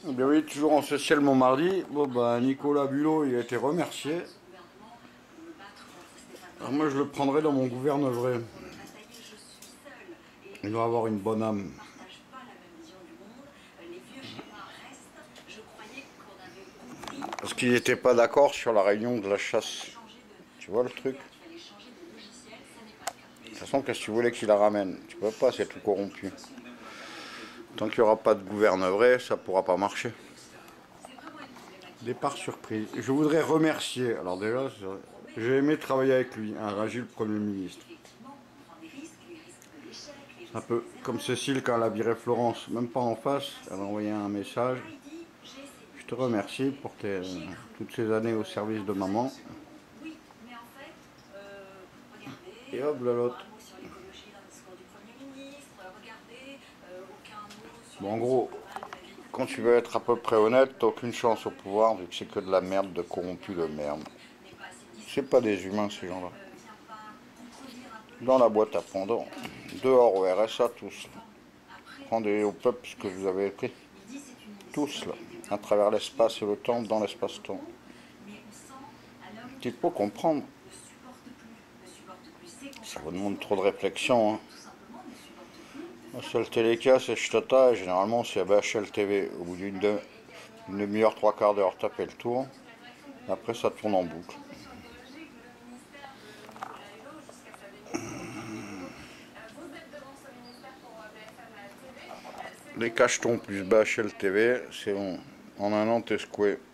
Eh bien oui, toujours en social mon mardi. Bon bah Nicolas Bulot il a été remercié. Alors moi je le prendrai dans mon gouvernement. Il doit avoir une bonne âme. Parce qu'il n'était pas d'accord sur la réunion de la chasse. Tu vois le truc? De toute façon, qu'est-ce que tu voulais qu'il la ramène? Tu peux pas, c'est tout corrompu. Tant qu'il n'y aura pas de gouvernement, ça pourra pas marcher. Départ surprise. Je voudrais remercier, alors déjà, j'ai aimé travailler avec lui, un Ragil Premier ministre. Un peu comme Cécile quand elle a viré Florence, même pas en face, elle a envoyé un message. Je te remercie pour toutes ces années au service de maman. Et hop, là l'autre. Bon, en gros, quand tu veux être à peu près honnête, t'as aucune chance au pouvoir vu que c'est que de la merde, de corrompu de merde. C'est pas des humains ces gens-là. Dans la boîte à pendant, dehors au RSA tous. Rendez au peuple ce que vous avez écrit. Tous là, à travers l'espace et le temps, dans l'espace-temps. Il faut comprendre. Ça vous demande trop de réflexion. Hein. La seule télé qu'il y a, c'est Shtata, et généralement c'est BHL TV. Au bout d'une demi-heure, trois quarts d'heure, tapez le tour. Après, ça tourne en boucle. Les cachetons plus BHL TV, c'est bon. En un an, t'es secoué.